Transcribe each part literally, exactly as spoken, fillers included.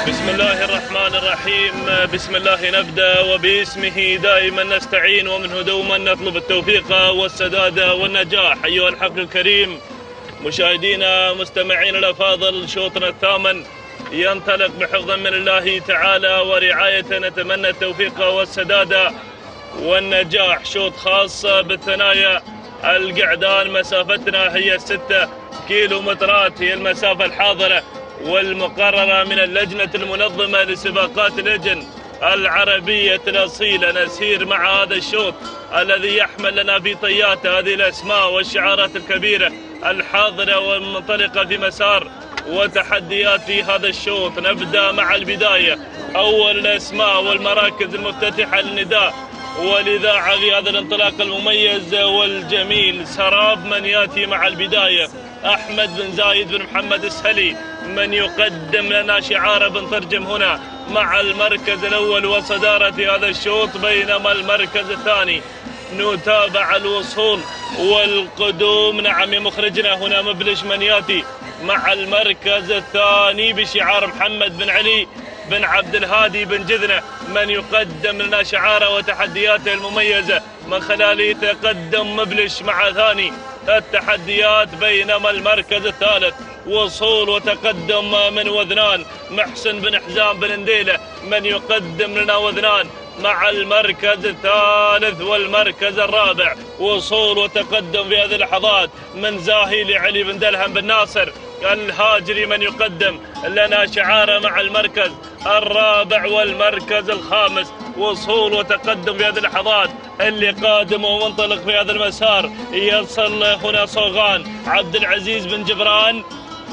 بسم الله الرحمن الرحيم. بسم الله نبدأ وباسمه دائما نستعين ومنه دوما نطلب التوفيق والسداد والنجاح. أيها الحفل الكريم، مشاهدينا مستمعين الأفاضل، شوطنا الثامن ينطلق بحفظ من الله تعالى ورعاية، نتمنى التوفيق والسداد والنجاح. شوط خاص بالثنايا القعدان، مسافتنا هي ستة كيلو مترات، هي المسافة الحاضرة والمقررة من اللجنة المنظمة لسباقات اللجن العربية الأصيلة. نسير مع هذا الشوط الذي يحمل لنا في طياته هذه الأسماء والشعارات الكبيرة الحاضرة والمنطلقة في مسار وتحديات في هذا الشوط. نبدأ مع البداية، أول الأسماء والمراكز المفتتحة للنداء والإذاعة في هذا الانطلاق المميز والجميل. سراب من يأتي مع البداية، أحمد بن زايد بن محمد السهلي من يقدم لنا شعار بن ترجم هنا مع المركز الأول وصدارة هذا الشوط، بينما المركز الثاني نتابع الوصول والقدوم. نعم يا مخرجنا، هنا مبلش من يأتي مع المركز الثاني بشعار محمد بن علي بن عبد الهادي بن جذنة من يقدم لنا شعاره وتحدياته المميزة، من خلاله يتقدم مبلش مع ثاني التحديات. بينما المركز الثالث وصول وتقدم من وذنان محسن بن حزام بن نديلة من يقدم لنا وذنان مع المركز الثالث. والمركز الرابع وصول وتقدم في هذه اللحظات من زاهي لعلي بن دلهم بن ناصر الهاجري من يقدم لنا شعاره مع المركز الرابع. والمركز الخامس وصول وتقدم في هذه اللحظات اللي قادم ومنطلق في هذا المسار، يصل هنا صوغان عبد العزيز بن جبران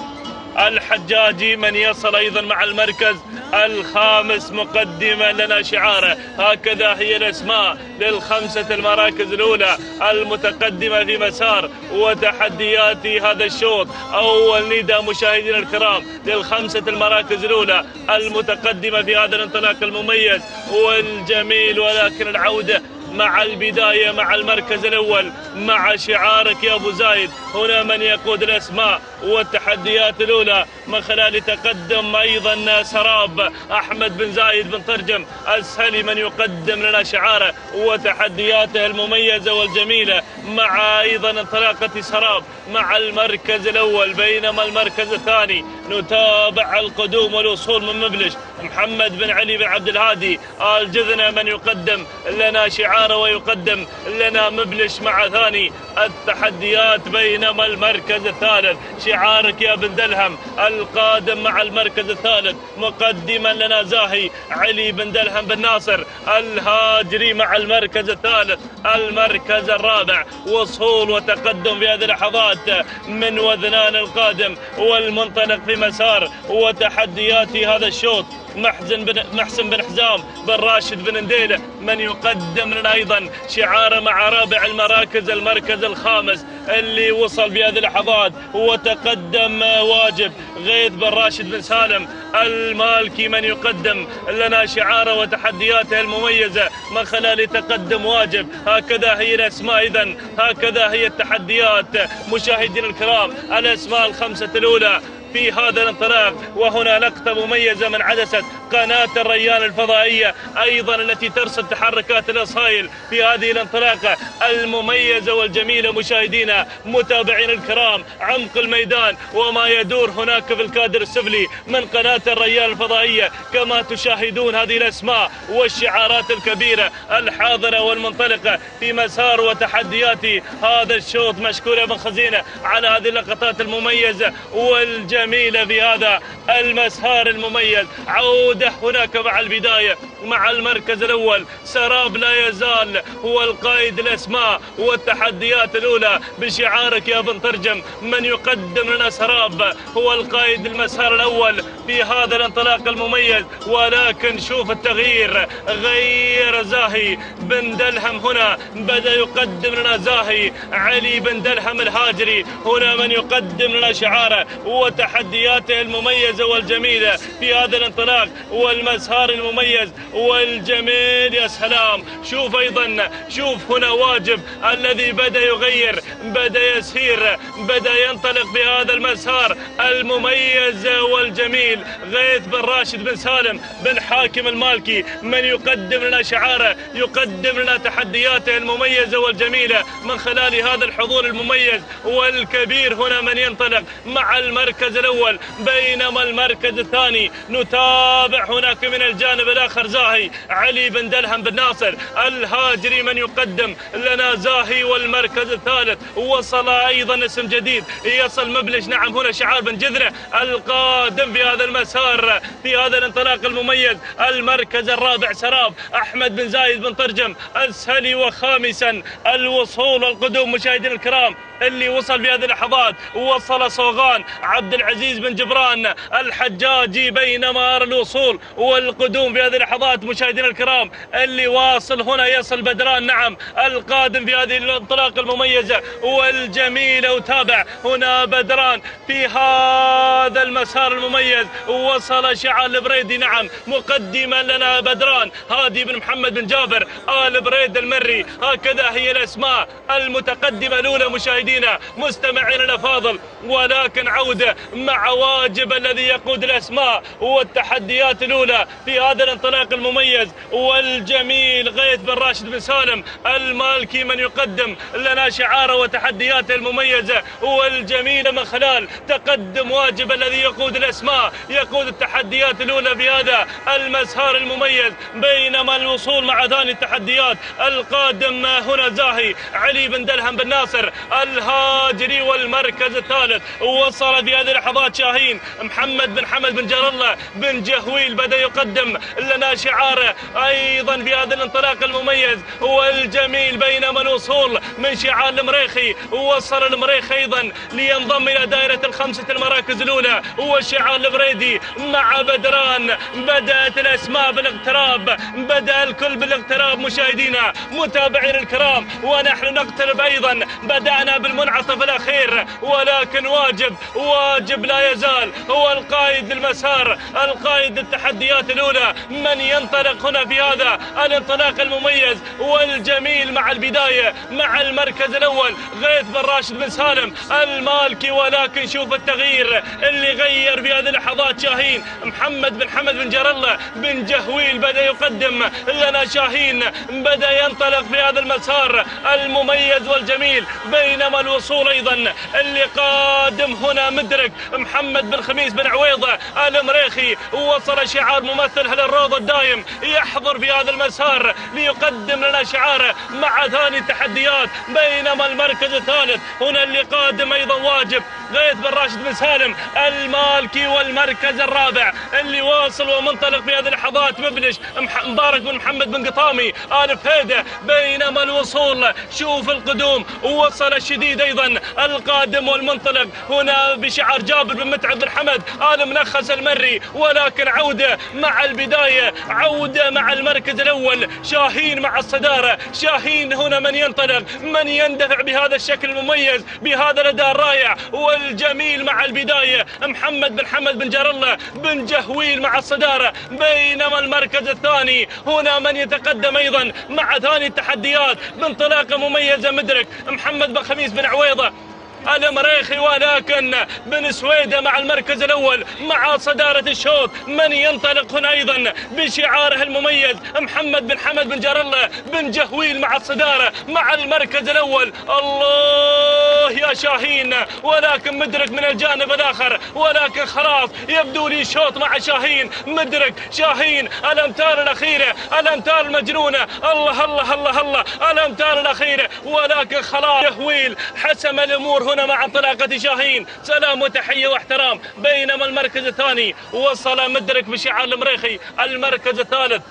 الحجاجي من يصل أيضا مع المركز الخامس مقدما لنا شعاره. هكذا هي الأسماء للخمسة المراكز الأولى المتقدمة في مسار وتحديات هذا الشوط. أول نداء مشاهدينا الكرام للخمسة المراكز الأولى المتقدمة في هذا الانطلاق المميز والجميل، ولكن العودة مع البداية مع المركز الأول مع شعارك يا أبو زايد. هنا من يقود الأسماء والتحديات الأولى من خلال تقدم أيضا سراب أحمد بن زايد بن ترجم السهلي من يقدم لنا شعاره وتحدياته المميزة والجميلة مع أيضا انطلاقة سراب مع المركز الأول. بينما المركز الثاني نتابع القدوم والوصول من مبلش محمد بن علي بن عبد الهادي الجذنة من يقدم لنا شعاره ويقدم لنا مبلش مع ثاني التحديات. بينما المركز الثالث شعارك يا بن دلهم القادم مع المركز الثالث مقدما لنا زاهي علي بن دلهم بن ناصر الهاجري مع المركز الثالث. المركز الرابع وصول وتقدم في هذه اللحظات من وذنان القادم والمنطلق في مسار وتحديات هذا الشوط محسن بن محسن بن حزام بن راشد بن نديلة من يقدم لنا ايضا شعاره مع رابع المراكز المركز الخامس اللي وصل بهذه اللحظات وتقدم واجب غيث بن راشد بن سالم المالكي من يقدم لنا شعاره وتحدياته المميزة من خلال تقدم واجب. هكذا هي الاسماء، اذا هكذا هي التحديات مشاهدينا الكرام، الاسماء الخمسة الاولى في هذا الانطلاق. وهنا لقطة مميزة من عدسة قناة الريان الفضائية أيضا التي ترصد تحركات الأصايل في هذه الانطلاقة المميزة والجميلة. مشاهدينا متابعين الكرام، عمق الميدان وما يدور هناك في الكادر السفلي من قناة الريان الفضائية، كما تشاهدون هذه الأسماء والشعارات الكبيرة الحاضرة والمنطلقة في مسار وتحديات هذا الشوط. مشكور يا بن خزينة على هذه اللقطات المميزة والجميلة جميلة في هذا المسار المميز. عودة هناك مع البداية مع المركز الأول، سراب لا يزال هو القائد الأسماء والتحديات الأولى بشعارك يا بن ترجم من يقدم لنا سراب هو القائد المسار الأول في هذا الانطلاق المميز. ولكن شوف التغيير، غير زاهي بن دلهم هنا بدأ يقدم لنا زاهي علي بن دلهم الهاجري هنا من يقدم لنا شعاره وتحدياته المميزة والجميلة في هذا الانطلاق والمسار المميز والجميل. يا سلام، شوف أيضا شوف هنا واجب الذي بدأ يغير، بدأ يسير، بدأ ينطلق بهذا المسار المميز والجميل والجميل غيث بن راشد بن سالم بن حاكم المالكي من يقدم لنا شعاره، يقدم لنا تحدياته المميزة والجميلة من خلال هذا الحضور المميز والكبير. هنا من ينطلق مع المركز الأول، بينما المركز الثاني نتابع هناك من الجانب الآخر زاهي علي بن دلهم بن ناصر الهاجري من يقدم لنا زاهي. والمركز الثالث وصل أيضا اسم جديد، يصل مبلش نعم هنا شعار بن جذرة القادم في هذا المسار في هذا الانطلاق المميز. المركز الرابع سراب أحمد بن زايد بن طرجم السهلي. وخامسا الوصول القدوم مشاهدينا الكرام اللي وصل في هذه اللحظات، وصل صوغان عبد العزيز بن جبران الحجاجي. بينما الوصول والقدوم في هذه اللحظات مشاهدينا الكرام اللي واصل هنا يصل بدران نعم القادم في هذه الانطلاقة المميزة والجميلة. وتابع هنا بدران في هذا المسار المميز، وصل شعار البريدي نعم مقدما لنا بدران هادي بن محمد بن جابر آل بريد المري. هكذا هي الأسماء المتقدمة الأولى مشاهدينا مستمعينا الأفاضل. ولكن عودة مع واجب الذي يقود الأسماء والتحديات الأولى في هذا الانطلاق المميز والجميل. غيث بن راشد بن سالم المالكي من يقدم لنا شعاره وتحدياته المميزة والجميلة من خلال تقدم واجب الذي يقود الأسماء، يقود التحديات الأولى في هذا المسار المميز. بينما الوصول مع ثاني التحديات القادم هنا زاهي علي بن دلهم بن ناصر الهاجري. والمركز الثالث وصل في هذه اللحظات شاهين محمد بن حمد بن جار الله بن جهويل بدأ يقدم لنا شعاره أيضا في هذا الانطلاق المميز والجميل. بينما الوصول من شعار المريخي، وصل المريخي أيضا لينضم إلى دائرة الخمسة المراكز الأولى وشعار البريدي مع بدران. بدأت الأسماء بالاقتراب، بدأ الكل بالاقتراب مشاهدينا متابعين الكرام، ونحن نقترب أيضا. بدأنا بالمنعطف الأخير ولكن واجب واجب لا يزال هو القائد للمسار، القائد للتحديات الأولى من ينطلق هنا في هذا الانطلاق المميز والجميل. مع البداية مع المركز الأول غيث بن راشد بن سالم المالكي. ولكن شوف التغيير اللي غير في هذه اللحظات شاهين محمد بن حمد بن جار الله بن جهويل بدأ يقدم لنا شاهين، بدأ ينطلق في هذا المسار المميز والجميل. بينما الوصول أيضا اللي قادم هنا مدرك محمد بن خميس بن عويضة المريخي. وصل شعار ممثل هل الروضة الدايم يحضر في هذا المسار ليقدم لنا شعاره مع ثاني التحديات. بينما المركز الثالث هنا اللي قادم أيضا واجب غيث بن راشد بن سالم المالكي. والمركز الرابع اللي واصل ومنطلق في هذه اللحظات مبلش مبارك بن محمد بن قطامي آل فهيدة. بينما الوصول شوف القدوم، وصل الشديد أيضا القادم والمنطلق هنا بشعار جابر بن متعب بن حمد آل منخس المري. ولكن عودة مع البداية، عودة مع المركز الأول شاهين مع الصدارة. شاهين هنا من ينطلق، من يندفع بهذا الشكل المميز بهذا الأداء الرائع والجميل. مع البداية محمد بن حمد بن جار الله بن جهويل مع الصدارة. بينما المركز الثاني هنا من يتقدم أيضا مع ثاني التحديات بانطلاقة مميزة مدرك محمد بن خميس بن عويضة المريخي. ولكن بن سويدة مع المركز الأول مع صدارة الشوط من ينطلق هنا أيضا بشعاره المميز محمد بن حمد بن جار الله بن جهويل مع الصدارة مع المركز الأول. الله يا شاهين، ولكن مدرك من الجانب الآخر. ولكن خلاص يبدو لي شوط مع شاهين، مدرك شاهين الأمتار الأخيرة، الأمتار المجنونة. الله الله الله الله الأمتار الأخيرة. ولكن خلاص جهويل حسم الأمور هنا مع انطلاقة شاهين. سلام وتحية واحترام. بينما المركز الثاني وصل مدرك بشعار المريخي. المركز الثالث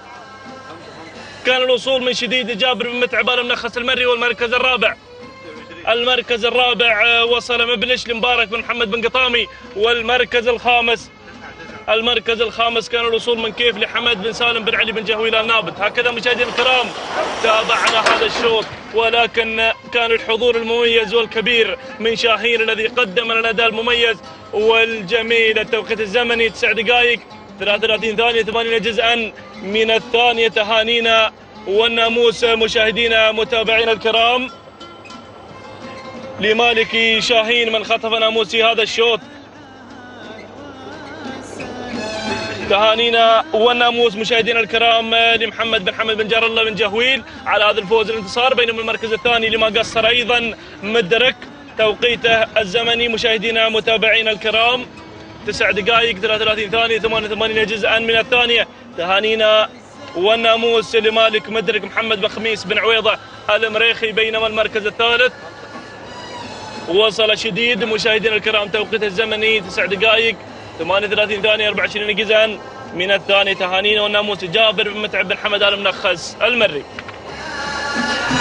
كان الوصول من شديد جابر بن متعب آل منخس المري. والمركز الرابع المركز الرابع وصل مبلش لمبارك بن محمد بن قطامي. والمركز الخامس المركز الخامس كان الوصول من كيف لحمد بن سالم بن علي بن جهويل النابت. هكذا مشاهدينا الكرام تابعنا هذا الشوط، ولكن كان الحضور المميز والكبير من شاهين الذي قدم لنا الأداء المميز والجميل. التوقيت الزمني تسع دقائق ثلاثة وثلاثين ثانية ثمانين جزءا من الثانية. تهانينا والناموس مشاهدينا متابعينا الكرام لمالك شاهين من خطف ناموس هذا الشوط. تهانينا والناموس مشاهدينا الكرام لمحمد بن حمد بن جار الله بن جهويل على هذا الفوز الانتصار، بينما المركز الثاني لما قصر ايضا مدرك توقيته الزمني مشاهدينا متابعينا الكرام تسع دقائق ثلاثة وثلاثين ثانية ثمانية وثمانين جزءا من الثانية. تهانينا والناموس لمالك مدرك محمد بن خميس بن عويضة المريخي، بينما المركز الثالث وصل شديد مشاهدينا الكرام توقيته الزمني تسع دقائق ثمانية وثلاثين ثانية أربعة وعشرين جزءا من الثانية. تهانينا والناموس جابر بن متعب بن حمد آل منخس المري.